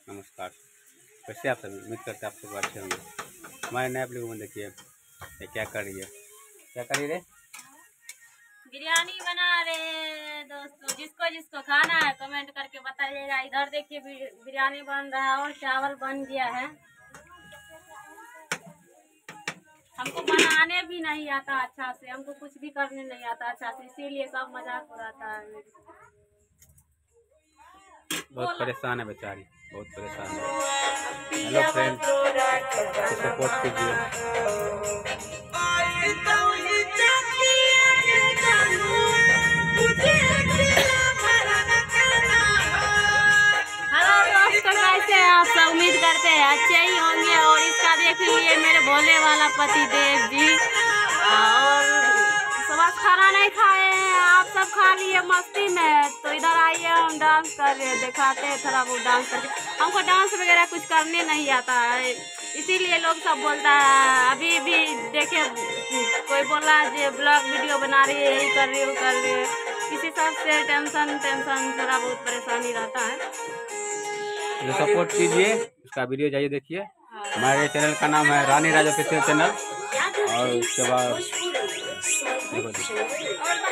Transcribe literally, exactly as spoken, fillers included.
नमस्कार, कैसे आप सभी? उम्मीद करते हैं आप सब अच्छे होंगे। हमारे नए वीडियो में देखिए ये क्या कर रही है, क्या कर रही है? बिरयानी बना रहे दोस्तों। जिसको जिसको खाना है कमेंट करके बताइएगा। इधर देखिए बिरयानी बन रहा है और चावल बन गया है। हमको बनाने भी नहीं आता अच्छा से, हमको कुछ भी करने नहीं आता अच्छा से, इसीलिए सब मजाक उड़ाता है। बहुत परेशान है बेचारी, बहुत परेशान है। हेलो फ्रेंड, सपोर्ट कीजिए। हेलो दोस्तों, कैसे हैं आप सब? उम्मीद करते हैं अच्छे ही होंगे। और इसका देख लीजिए मेरे भोले वाला पति देव जी। और सुबह खाना नहीं खाए हैं, आप सब खा लिए मस्ती में। तो इधर आइए, हम डांस कर रहे हैं, दिखाते हैं थोड़ा बहुत डांस करके। हमको डांस वगैरह कुछ करने नहीं आता है, इसीलिए लोग सब बोलता है। अभी भी देखे कोई बोला जो ब्लॉग वीडियो बना रही है, यही कर रही है, वो कर रही है। किसी सब से टेंशन टेंशन थोड़ा बहुत परेशानी रहता है। तो सपोर्ट कीजिए, उसका वीडियो जाइए देखिए। हमारे चैनल का नाम है रानी राज ऑफिशियल चैनल। और उसके बाद देखो